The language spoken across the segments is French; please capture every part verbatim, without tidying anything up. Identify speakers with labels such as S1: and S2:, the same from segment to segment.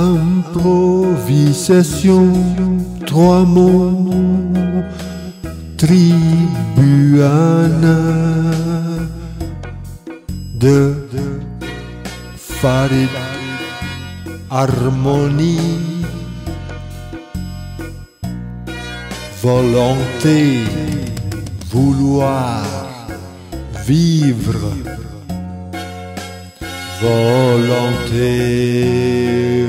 S1: Improvisation, trois mots, Tribuana de Farid Harmonie. Volonté, vouloir, vivre. Volonté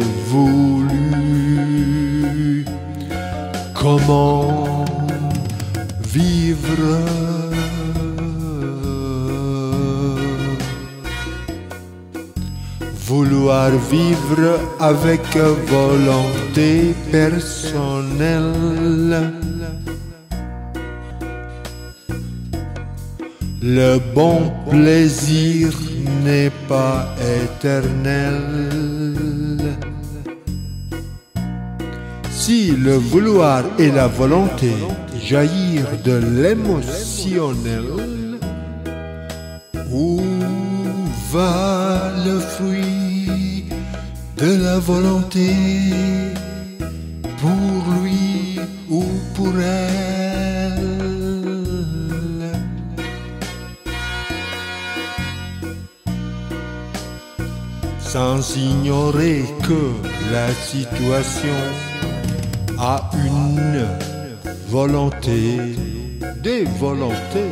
S1: voulue, comment vivre? Vouloir vivre avec volonté personnelle. Le bon plaisir n'est pas éternel. Si le vouloir et la volonté jaillirent de l'émotionnel, où va le fruit de la volonté pour lui ou pour elle? Sans ignorer que la situation a une volonté, des volontés,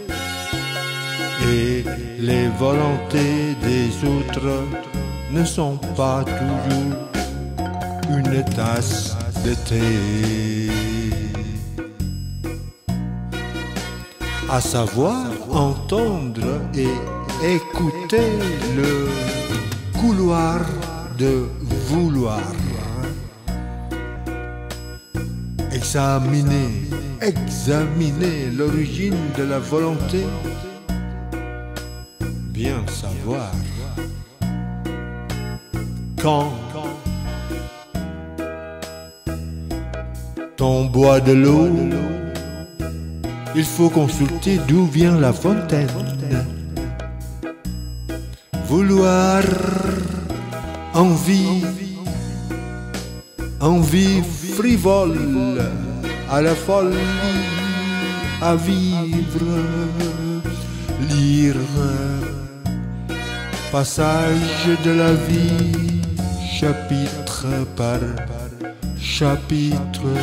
S1: et les volontés des autres ne sont pas toujours une tasse de thé. À savoir entendre et écouter le couloir de vouloir. Examiner, examiner l'origine de la volonté. Bien savoir quand on boit de l'eau, il faut consulter d'où vient la fontaine. Vouloir, envie, envie frivole, à la folie, à vivre, lire, passage de la vie, chapitre par chapitre.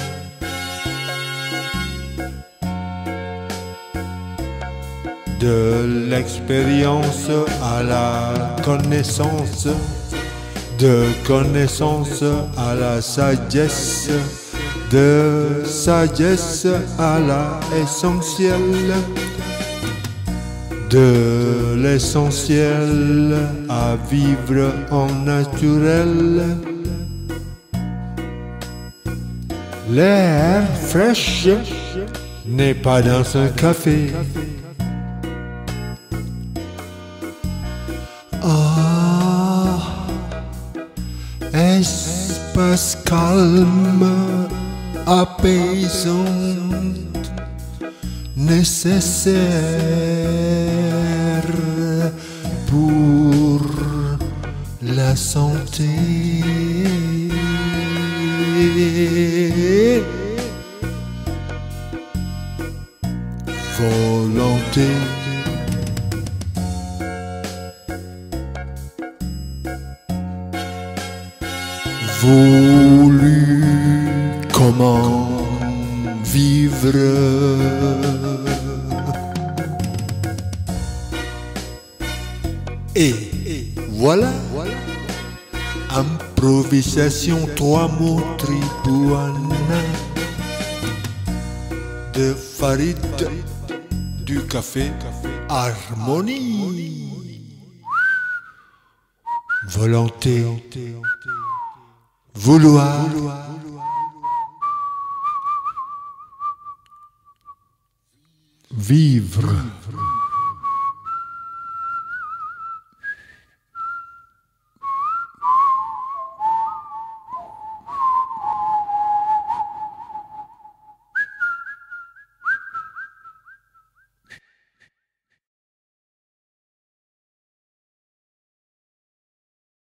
S1: De l'expérience à la connaissance, de connaissance à la sagesse, de sagesse à la essentielle, de l'essentiel à vivre en naturel. L'air fraîche n'est pas dans un café. Ah, espace calme, apaisant, nécessaire pour la santé. Volonté. Voulu, comment vivre? Et voilà, improvisation, trois mots, Tribuana de Farid du café Harmonie. Volonté, vouloir, vivre.